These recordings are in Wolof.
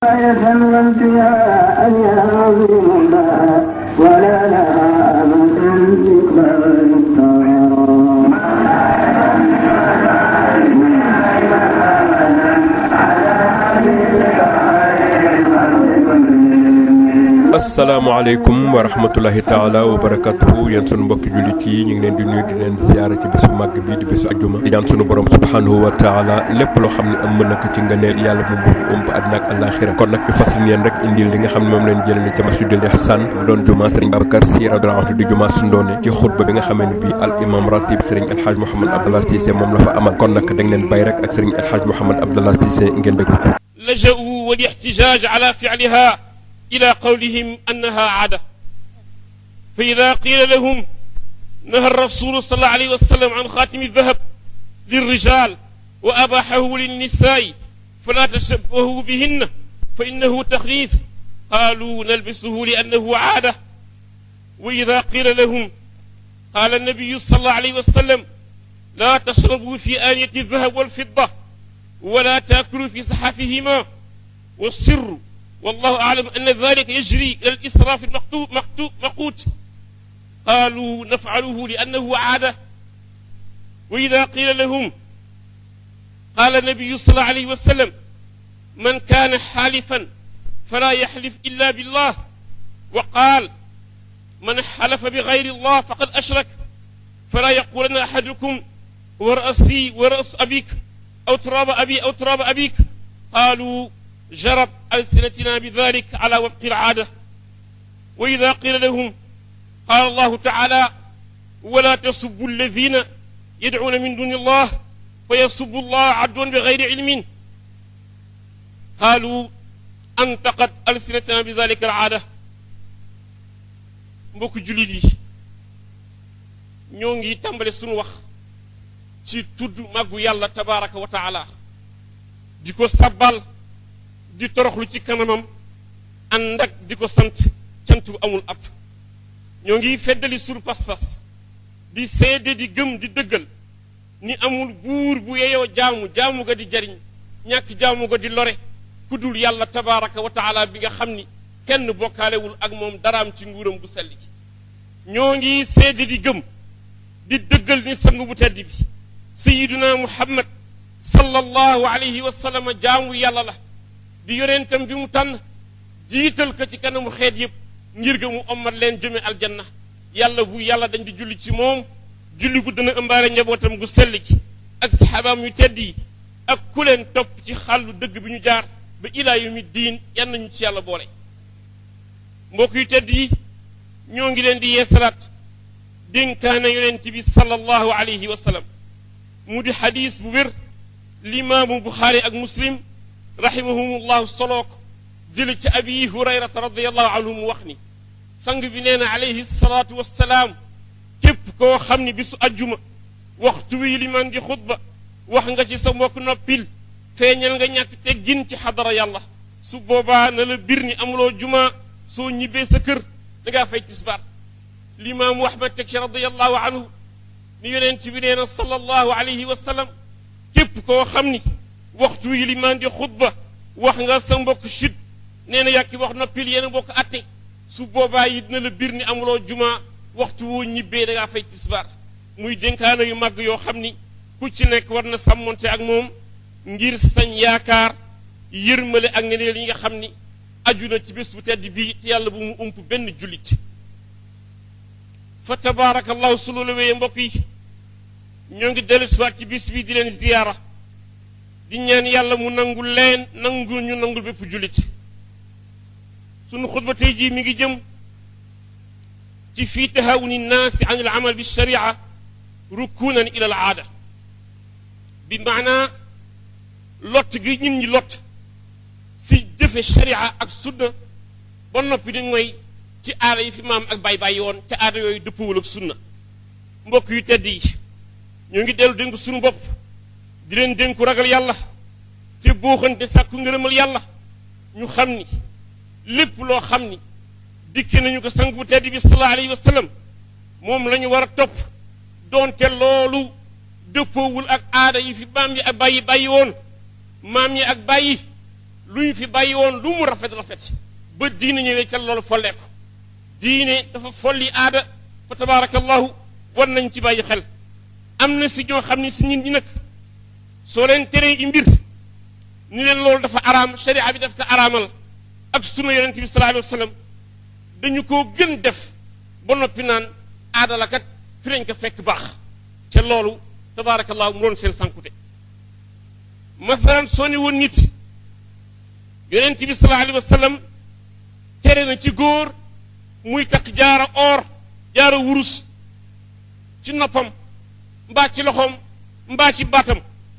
ولا لها asalaamaaleykum wa rahmatullahi taala wa barakatuhu yéen sunu mbokki jullit yi ñu ngi leen di nuyu di leen ziyaara ci bésu màgg bi di bésu ajjuma di ñaan sunu borom subhanahu wa taala lépp loo xam ne am mën na ko ci ngëneel yàlla mu mbuñu ump àddina ak àllaaxira kon nag ñu fas yéen rek indil li nga xam ne moom leen jëlale ca masjidul ihsan mu doon juma sëriñ Babacar Sy radiyallahu anhu di juma sundoone ci xutba bi nga xamee ne bii al imam ratib sëriñ El Hadj Mouhamed Abdallah Cissé moom la fa amal kon nag dañ leen bay rek ak sëriñ El Hadj Mouhamed Abdallah Cissé ngeen déglu ko. لجأوا والاحتجاج على فعلها إلى قولهم أنها عادة فإذا قيل لهم نهى الرسول صلى الله عليه وسلم عن خاتم الذهب للرجال وأباحه للنساء فلا تشبهوا بهن فإنه تخليف قالوا نلبسه لأنه عادة وإذا قيل لهم قال النبي صلى الله عليه وسلم لا تشربوا في آنية الذهب والفضة ولا تأكلوا في صحافهما والسر والله أعلم أن ذلك يجري إلى الإسراف المقوت قالوا نفعله لأنه عادة وإذا قيل لهم قال النبي صلى الله عليه وسلم من كان حالفا فلا يحلف إلا بالله وقال من حلف بغير الله فقد أشرك فلا يقولن أحدكم ورأسي ورأس أبيك أو تراب أبي أو تراب أبيك قالوا جرت ألسنتنا بذلك على وفق العادة وإذا قيل لهم قال الله تعالى ولا تسبوا الذين يدعون من دون الله فيسبوا الله عدوا بغير علم قالوا أنطقت ألسنتنا بذلك العادة mbokk jullit yi ñoo ngi tàmbale sunu wax ci tudd màggu yàlla tabaraka wa taala di ko sabbal di toroxlu ci kanamam ànd ak di ko sant cant bu amul ab ñoo ngi feddali sunu pas-pas di seede di gëm di dëggal ni amul buur bu yeyoo jaamu ga di jariñ ñàkk jaamu ga di lore ku dul yàlla tabaraka wa taala bi nga xam ni kenn bokkaalewul ak moom daraam ci nguuram bu sell ci ñoo ngi seede di gëm di dëggal ni sang bu tedd bi sayiduna muhammad sallallahu alayhi wa sallam jaamu yàlla la di yonentam bi mu tànn jiital ko ci kanamu xeet yëpp ngir ga mu ommat leen jëme aljanna yàlla bu yàlla dañ di julli ci moom julli gu dana ëmbaale njabootam gu sell ci ak saxaabaam yu tedd yi ak ku leen topp ci xàllu dëgg bi ñu jaar ba ilaa yawmi diin yan nañu ci yàlla boole mbokk yu tedd yi ñoo ngi leen di yeesalaat dénkaane yonent bi sallallahu alayhi wa sallam mu di xadiis bu wér limaamu buxaari ak muslim rahimahumullahu solook jële ci abi hurayrata radiallahu anhu mu wax ni sang bi nee na alayhi salaatu wassalaam képp koo xam ni bisu ajjuma waxtu wi limaan di xutba wax nga ci sa mbokk noppil feeñal nga ñàkk teggin ci xadara yàlla su boobaa na la bir ni amuloo juma soo ñibbee sa kër da ngaa fay tisbaar limaamu ahmad teg ci radiallahu anhu ni yonent bi nee na sallallahu alayhi wa sallam képp koo xam ni waxtu wi limaan di xutba wax nga sa mbokk chut nee na yàkki wax noppil yéen a mbokk atte su boobaa yi dina la bir ni amuloo juma waxtu woo ñibbee da ngaa fay tisbaar muy dénkaana yu màgg yoo xam ni ku ci nekk war na sàmmonte ak moom ngir sañ yaakaar yërmale ak ngeneel yi nga xam ni aju na ci bés bu tedd bii te yàlla bu mu ump benn jullit fa tabaarakallahu su loolu wéyee mbokk yi ñoo ngi dellu siwaat ci bis bi di leen ziyaara di ñaan yàlla mu nangul leen nangul ñu nangul bépp jullit sunu xutba tey jii mi ngi jëm ci fii tahawuni nnaasi an al amal bi sharia rukunan ila al aada bi maanaa lott gi ñun ñi lott si jëfe sharia ak sunna ba noppi di mooy ci aada yi fi maam ak bàyyi woon te aada yooyu dëppwul ak sunna mbokk yu tedd yi ñoo ngi dellu dénk suñu bopp di leen dénku ragal yàlla te booxante sàkku ngërëmal yàlla ñu xam ni lépp loo xam ni dikke nañu ko sang bu tedd bi sallallahu alayhi wa sallam moom la ñu war a topp doonte loolu dëppoowul ak aada yi fi maam yi ak bàyyi woon maam yi ak bàyyi lu ñu fi bàyyi woon lu mu rafet rafet ba diine ñëwee ca loolu follee ko diine dafa folli aada fa tabaarakallahu war nañ ci bàyyi xel am na si ñoo xam ne si ñun ñi nag soo leen teree i mbir ni leen loolu dafa araam sharia bi daf ko araamal ak sunna yonente bi sallallahu alayhi wa sallam dañu koo gën def ba noppi naan aada la kat fi lañ ko fekk baax ca loolu tabaarakallahu mu doon seen sankute masalan soo ne woon nit yonente bi sallallahu alayhi wa sallam tere na ci góor muy takk jaara or jaara wurus ci noppam mbaa ci loxoom mbaa ci baatam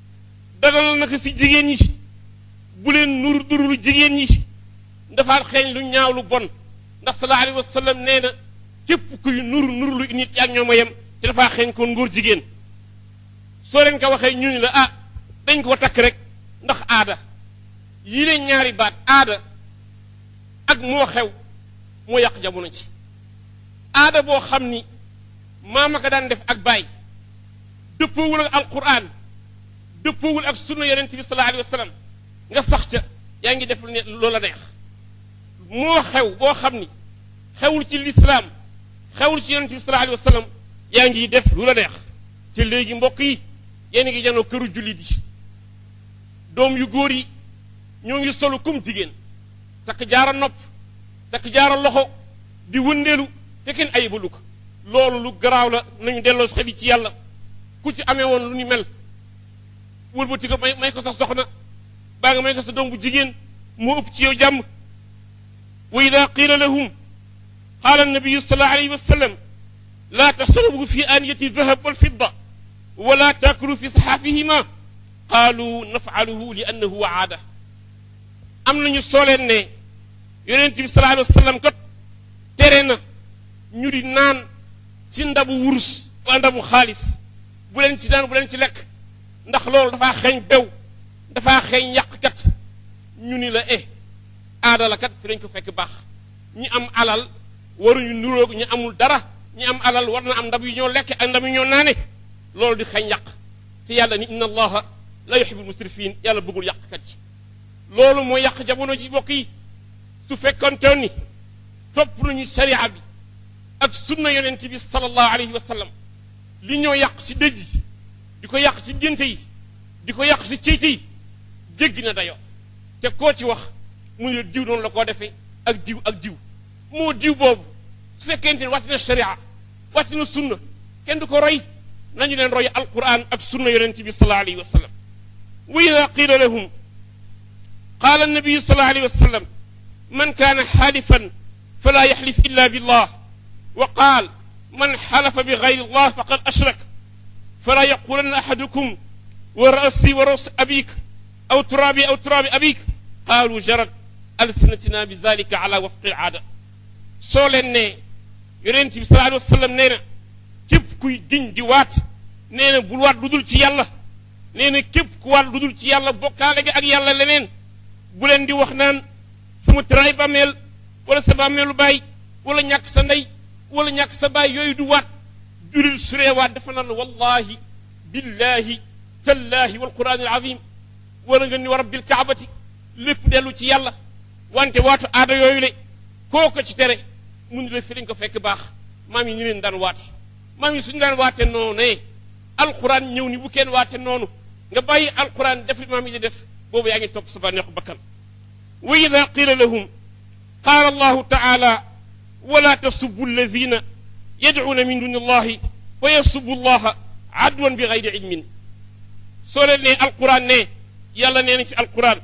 dagal na ko si jigéen ñi bu leen nur durulu jigéen ñi dafa xeeñ lu ñaaw lu bon ndax sallallahu alayhi wa sallam nee na képp kuy nur lu nit ak ñoom a yem te dafa xeeñ koon ngóor jigéen soo leen ko waxee ñu ni la ah dañ ko takk rek ndax aada yii leen ñaari baat aada ak moo xew moo yàq jamono ci aada boo xam ni maama ko daan def ak baay dëppoowul ak alquran dëppoowul ak sunna yonent bi sallallahu alayhi wa sallam nga sax ca yaa ngi def lu ne loola neex moo xew boo xam ni xewul ci lislaam xewul ci yonent bi sallallahu alayhi wa sallam yaa ngi def lu la neex te léegi mbokk yi yéen a ngi janoo këru jullit yi doom yu góor yi ñoo ngi solu comme jigéen takk jaara nopp takk jaara loxo di wëndeelu te kenn ayibalu ko loolu lu garaaw la nañu delloo xel yi ci yàlla ku ci amee woon lu ni mel wëlbati ko may ko sa soxna baa nga may ko sa doom bu jigéen moo ëpp ci yow jàmm wa ida qila lahum qaala annabiyu sallallahu alayhi wa sallam laa tashrabu fi aaniyati dahab wal fidda wala taakulu fi saxaafihima qaalu nafcaluhu li annahu aada am nañu sooleen ne yonent bi sallallahu alayhi wa sallam kat tere na ñu di naan ci ndabu wurus waa ndabu xaalis bu leen ci naan bu leen ci lekk ndax loolu dafaa xeeñ bew dafaa xeeñ yàqkat ñu ni la aada la kat fi lañ ko fekk baax ñi am alal waruñu nuroog ñi amul dara ñi am alal war na am ndab yu ñoo lekk ak ndab yu ñoo naane loolu di xeeñ yàq te yàlla ni inna allaha la yuhibbul musrifin yàlla bëggul yàqkat yi loolu mooy yàq jamono ji bokk yi su fekkontoon ni topp nañu sharia bi ak sunna yonent bi sallallahu alayhi wa sallam li ñoo yàq ci dëj yi di ko yàq ci génte yi di ko yàq ci ceyte yi jéggi na dayo te koo ci wax mu ne diw noonu la koo defee ak diw ak diw moo diw boobu su fekkente ne wàcc na sharia wàcc na sunna kenn du ko roy nañu leen roy alquran ak sunna yonent bi sallallahu alayhi wa sallam wa ida qila lahum qaala annabiyu sallallahu alayhi wa sallam man kaana xaalifan fala yaxlif illa billah wa qaal man xalafa bi gayri allah faqad ashrak fala yaqulanna ahadukum wa rasi wa ras abik aw turaabi abik qaalu jarat alsinatina bi zalika ala wafqi aada soo leen ne yonent bi sallallahu alayhi wa sallam nee na képp kuy giñ di waat nee na bul waat lu dul ci yàlla nee na képp ku waat lu dul ci yàlla bokkaale gi ak yàlla leneen bu leen di wax naan sama tëraay bàmmeel wala sa bàmmeelu baay wala ñàkk sa ndey wala ñàkk sa baay yooyu du waat julil suree waat dafa naan wallahi billahi tallahi wal quran al azim wala nga ni wa rabbil kaabati lépp dellu ci yàlla wante waatu aada yooyu le koo ko ci tere mun la fi lañ ko fekk baax maam yi ñu leen daan waate maam yi suñu daan waate noonu ne alquran ñëw ni bu kenn waate noonu nga bàyyi alquran def li maam yi di def boobu yaa ngi topp sa bànneexu bakkan wa ida qila lahum qaala allahu taala wala tasubbu alladina yadcuuna min duni allahi fa yasubbu allaha adwan bi gayri ilmin soo leen ne alquran ne yàlla nee na ci alquran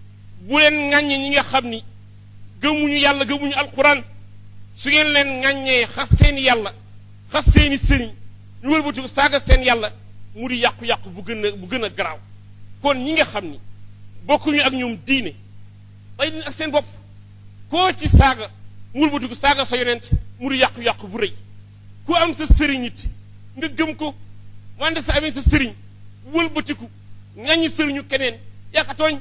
bu leen ŋàññe ñi nga xam ni gëmuñu yàlla gëmuñu alquran su ngeen leen ŋàññee xas seeni yàlla xas seeni sëriñ ñu wëlbatiku saaga seen yàlla mu di yàqu-yàqu bu gën a garaaw kon ñi nga xam ni bokkuñu ak ñoom diine bay leen ak seen bopp koo ci saaga mu wëlbatiku saaga sa yonent mu di yàqu-yàqu bu rëy ku am sa sëriñ it nga gëm ko wante sa amee sa sëriñ wëlbatiku ŋàññi sëriñu keneen yaaka tooñ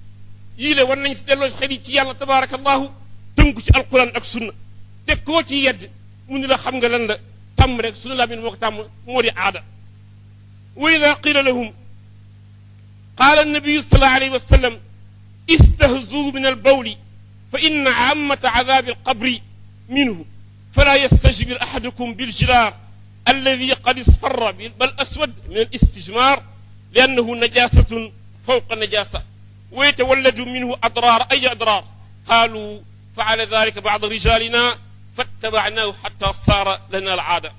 yii le war nañ si delloo xel yi ci yàlla tabaarakallahu tënku ci alquran ak sunna te koo ci yedd mu ni la xam nga lan la tàmm rek sunu laa min moo ko tàmm moo di aada wa ida qila lahum qaala annabiyu sallallahu alayhi wa sallam استهزوا من البول فإن عامة عذاب القبر منه فلا يستجبر أحدكم بالجرار الذي قد اصفر بل أسود من الاستجمار لأنه نجاسة فوق نجاسة ويتولد منه أضرار أي أضرار قالوا فعل ذلك بعض رجالنا فاتبعناه حتى صار لنا العادة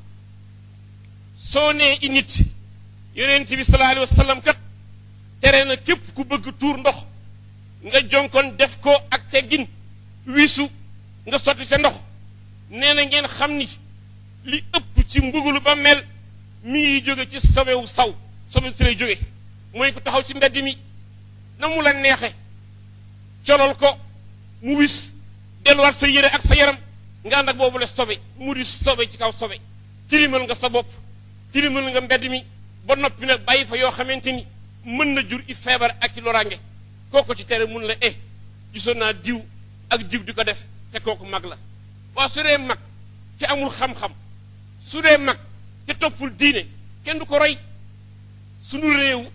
سوني إنيت يونت بي صلى الله عليه وسلم كات ترينا كيب كو بëgg tour ndox nga jonkon def ko ak teggin wisu nga sotti sa ndox neena ngeen xamni li ëpp ci mbugulu ba mel mi ngi jóge ci sobewu saw sobe si lay jóge mooy ko taxaw ci mbedd mi na mu la neexe colol ko mu wis delluwaat sa yére ak sa yaram nga ànd ak boobu la sobe mu di sobe ci kaw sobe tilimal nga sa bopp tilimal nga mbedd mi ba noppi nag bàyyi fa yoo xamante ni mën na jur i feebar ak i loraange kooku ci tere mun la gisoon naa diw ak diw di ko def te kooku mag la waaw su dee mag ci amul xam-xam su dee mag te toppul diine kenn du ko roy sunu réew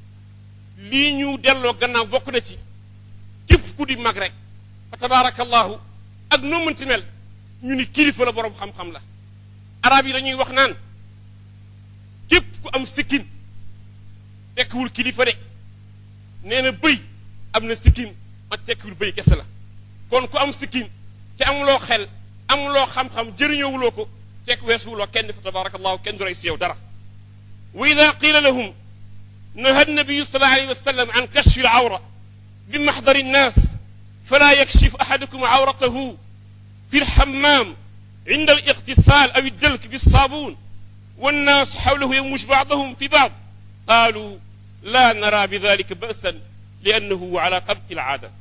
lii ñu delloo gannaaw bokk na ci képp ku di mag rek fa tabaarakallahu ak noo mënti mel ñu ni kilifa la borom xam-xam la arab yi dañuy wax naan képp ku am sikkin tekkiwul kilifa de nee na bëy am na sikkim ma tekkiwul bëy kese la kon ku am sikkim te amuloo xel amuloo xam-xam jëriñoowuloo ko tekk weesuwuloo kenn fa tabaarakallahu kenn du rey si yow dara wa ida qila lahum نهى النبي صلى الله عليه وسلم عن كشف العورة بمحضر الناس فلا يكشف أحدكم عورته في الحمام عند الاغتسال أو الدلك بالصابون والناس حوله يموج بعضهم في بعض قالوا لا نرى بذلك بأسا لأنه على طبق العادة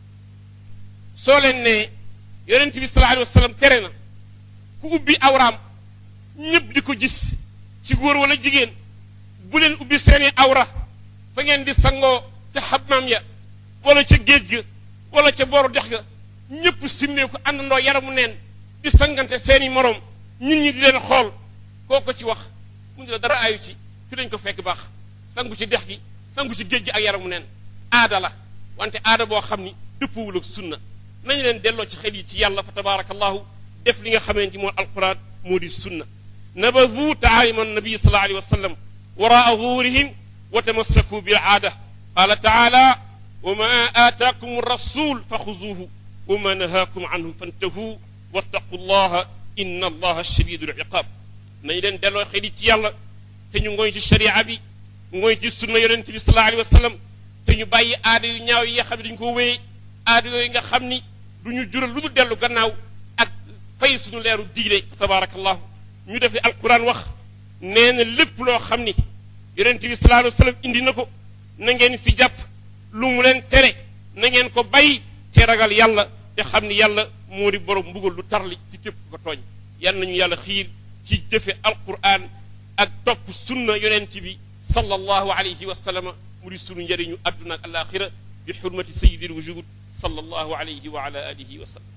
سولن يونت بي صلى الله عليه وسلم ترنا كو أبي أورام ñëpp di ko gis ci góor wala jigéen bu leen ubbi seeni awra fa ngeen di sangoo ca xabmaam ya wala ca géej ga wala ca booru dex ga ñëpp simmeeku àndandoo yaramu neen di sangante seeni morom nit ñi di leen xool kooko ci wax mu ngi la dara ayu ci fi lañ ko fekk baax sangu ci dex gi sangu ci géej gi ak yaramu neen aada la wante aada boo xam ni dëppwul ak sunna nañu leen delloo ci xel yi ci yàlla fa tabaarakallahu def li nga xamante moo alquran moo di sunna نبذوا تعاليم النبي صلى الله عليه وسلم وراء ظهورهم وتمسكوا بالعادة قال تعالى وما آتاكم الرسول فخذوه وما نهاكم عنه فانتهوا واتقوا الله إن الله شديد العقاب نيلن دلو خيلي يالا te ñu ngoy ci sharia bi ngoy ci sunna yonent bi sallallahu alayhi wasallam te ñu bàyyi aada yu ñaaw yi nga xam ne dañ ko wéy aada yooyu nga xam ni duñu jural lu dul dellu gannaaw ak fay suñu leeru diine tabarakallahu ñu def li alquran wax nee na lépp loo xam ni yonent bi sallallahu alayhi wasallam indi na ko na ngeen si jàpp lu mu leen tere na ngeen ko bay te ragal yàlla te xam ni yàlla moo di borom mbugal lu tarli ci képp ko tooñ yal nañu yàlla xiir ci jëfe alquran ak topp sunna yonent bi sallallahu alayhi wa sallam mu di sunu njëriñu adduna ak alaxira bi xurmati sayyidil wujud sallallahu alayhi wa ala alihi wa sallam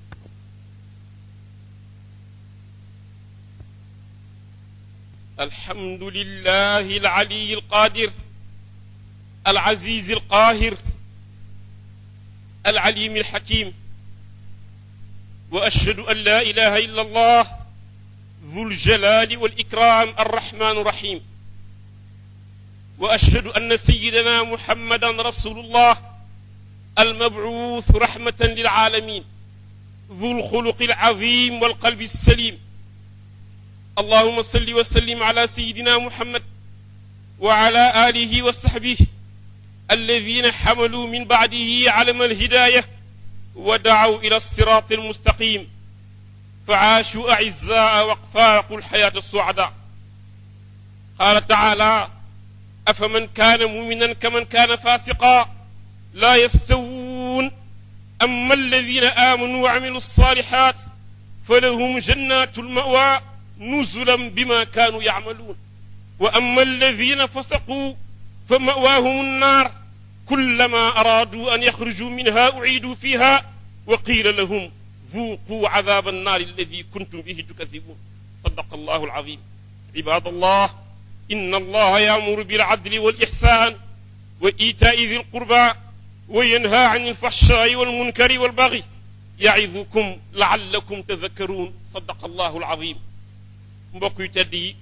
الحمد لله العلي القادر العزيز القاهر العليم الحكيم وأشهد أن لا إله إلا الله ذو الجلال والإكرام الرحمن الرحيم وأشهد أن سيدنا محمدا رسول الله المبعوث رحمة للعالمين ذو الخلق العظيم والقلب السليم اللهم صل وسلم على سيدنا محمد وعلى آله وصحبه الذين حملوا من بعده علم الهداية ودعوا إلى الصراط المستقيم فعاشوا أعزاء وفارقوا الحياة السعداء قال تعالى أفمن كان مؤمنا كمن كان فاسقا لا يستوون أما الذين آمنوا وعملوا الصالحات فلهم جنات المأوى نزلا بما كانوا يعملون وأما الذين فسقوا فمأواهم النار كلما أرادوا أن يخرجوا منها أعيدوا فيها وقيل لهم ذوقوا عذاب النار الذي كنتم به تكذبون صدق الله العظيم عباد الله إن الله يأمر بالعدل والإحسان وإيتاء ذي القربى وينهى عن الفحشاء والمنكر والبغي يعظكم لعلكم تذكرون صدق الله العظيم mbokk yu tedd yi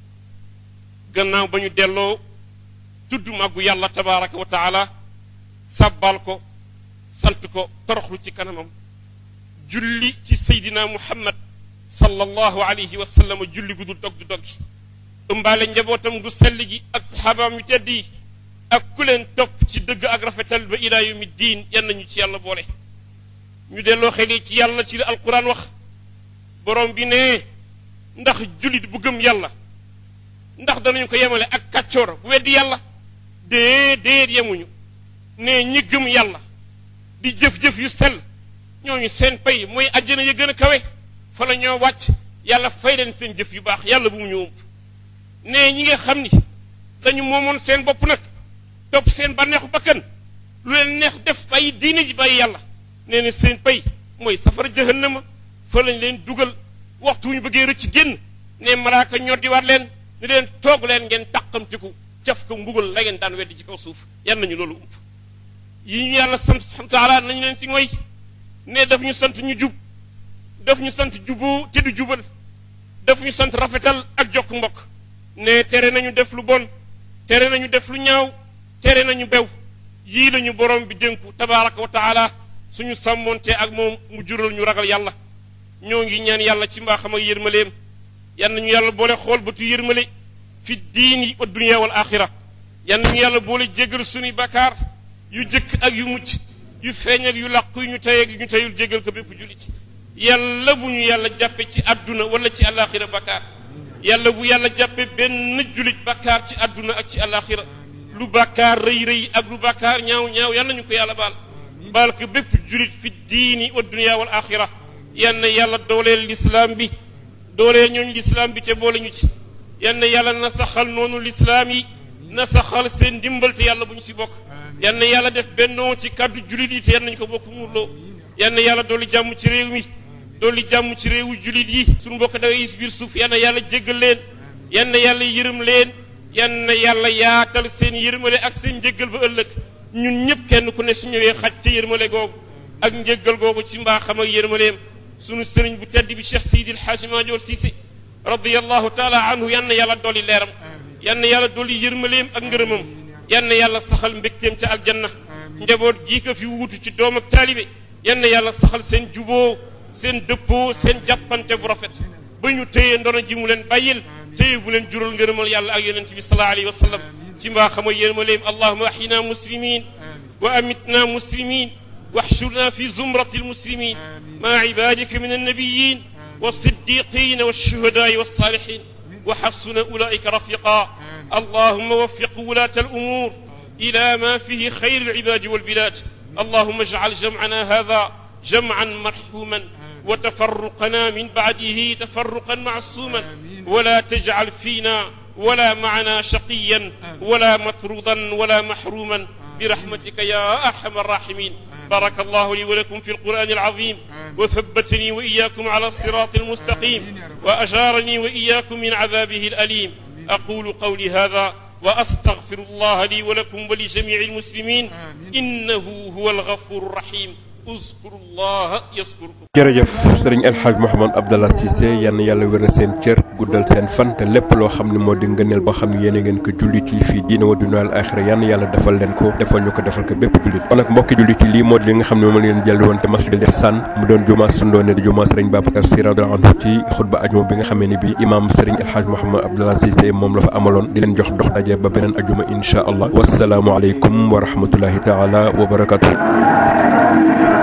gannaaw ba ñu delloo tudd màggu yàlla tabaraka wa taala sàbbal ko sant ko toroxlu ci kanamam julli ci seydina muhammad sallallahu alayhi wa sallam julli gu du dog du dog ëmbaale njabootam gu sell gi ak saxaabaam yu tedd yi ak ku leen topp ci dëgg ak rafetal ba ilaa yawmi diin yan nañu ci yàlla boole ñu delloo xel ci yàlla ci alquran wax borom bi ne ndax jullit bu gëm yàlla ndax danañu ko yemale ak kàccoor bu weddi yàlla déedéet yemuñu ne ñi gëm yàlla di jëf-jëf yu sell ñooñu seen pay mooy àjjana ya gën a kawe fa la ñoo wàcc yàlla fay leen seen jëf yu baax yàlla bu mu ñu ëmb ne ñi nga xam ni dañu moomoon seen bopp nag topp seen bànneexu bakkan lu leen neex def bàyyi diine ji bàyyi yàlla nee na seen pay mooy safara jahannama fa lañ leen dugal waxtu wu ñu bëggee rëcc génn ne malaaka ñoddiwaat leen ni leen toog leen ngeen tàqamtiku caf ko mbugal la ngeen daan weddi ci kaw suuf yan nañu loolu ump yi ñu yàlla sant subhanahu wa taala nañu leen si ngoy ne daf ñu sant ñu jub daf ñu sant juboo te du jubal daf ñu sant rafetal ak jokk mbokk ne tere nañu def lu bon tere nañu def lu ñaaw tere nañu bew yii lañu borom bi dénku tabaraka wa taala suñu sàmmoonte ak moom mu jural ñu ragal yàlla ñoo ngi ñaan yàlla ci mbaaxam ak yërmaleem yan nañu yàlla boole xool bëtu yërmale fi diini wa dunya wal axira yan nañu yàlla boole jéggal suñuy bakkaar yu jëkk ak yu mucc yu feeñ ak yu làqu yu ñu tey ak yu ñu teyul jéggal ko bépp jullit yàlla bu ñu yàlla jàppe ci àdduna wala ci alaxira bakkaar yàlla bu yàlla jàppe benn jullit bakkaar ci àdduna ak ci alaxira lu bakkaar rëy rëy ak lu bakkaar ñaaw ñaaw yàlla ñu ko yàlla baal ko bépp jullit fi diini wa dunya wal axira yan na yàlla dooleel lislaam bi dooleel ñooñu lislaam bi te boole ñu ci yan na yàlla na saxal noonu lislaam yi na saxal seen ndimbal te yàlla bu ñu si bokk yan na yàlla def bennoo ci kàddu jullit yi te yan nañu ko bokk muurloo yan na yàlla dolli jàmm ci réew mi dolli jàmm ci réewu jullit yi suñu mbokk da ngay biir suuf yan na yàlla jéggal leen yan na yàlla yërëm leen yan na yàlla yaatal seen yërmale ak seen njéggal ba ëllëg ñun ñëpp kenn ku ne su ñëwee xaj ca yërmale googu ak njéggal googu ci mbaaxam ak yërmaleem sunu sëriñ bu tedd bi Cheikh Seydi El Hadji Madior Cissé radiyallahu taala anhu yan na yàlla dolli leeram yan na yàlla dolli yërmaleem ak ngërëmam yan na yàlla saxal mbégteem ca aljanna njaboot gii ko fi wuutu ci doom ak taalibe yan na yàlla saxal seen juboo seen dëppoo seen jàppante bu rafet ba ñu téye ndono ji mu leen bàyyil téye bu leen jural ngërëmal yàlla ak yonent bi sallallahu alayhi wa sallam ci mbaaxam ak yërmaleem allahuma ahyina muslimin wa amitna muslimin واحشرنا في زمرة المسلمين مع عبادك من النبيين والصديقين والشهداء والصالحين وحسن أولئك رفيقا اللهم وفق ولاة الأمور إلى ما فيه خير العباد والبلاد اللهم اجعل جمعنا هذا جمعا مرحوما وتفرقنا من بعده تفرقا معصوما ولا تجعل فينا ولا معنا شقيا ولا مطرودا ولا محروما برحمتك يا أرحم الراحمين بارك الله لي ولكم في القرآن العظيم وثبتني وإياكم على الصراط المستقيم وأجارني وإياكم من عذابه الأليم أقول قولي هذا وأستغفر الله لي ولكم ولجميع المسلمين إنه هو الغفور الرحيم اذكروا الله يذكركم jërëjëf sëriñ El Hadj Mouhamed Abdallah Cissé yann yàlla wéral seen cër guddal seen fan te lépp loo xam ne moo di ngëneel boo xam ne yéene ngeen ko jullit yi fii diina wa dunya al axira yann yàlla defal leen ko defal ñu ko defal ko bépp jullit kon nag mbokki jullit yi lii moo di li nga xam ne moom leen jël woon te masjidul ihsan mu doon jumaa sundoone di jumaa sëriñ Babacar Sy radiyallahu anhu ci xutba ajuma bi nga xamee ne bi imam sëriñ El Hadj Mouhamed Abdallah Cissé moom la fa amaloon di leen jox dox daje ba beneen ajuma insha allah wasalaamu aleykum wa rahmatullahi taala wa barakatuh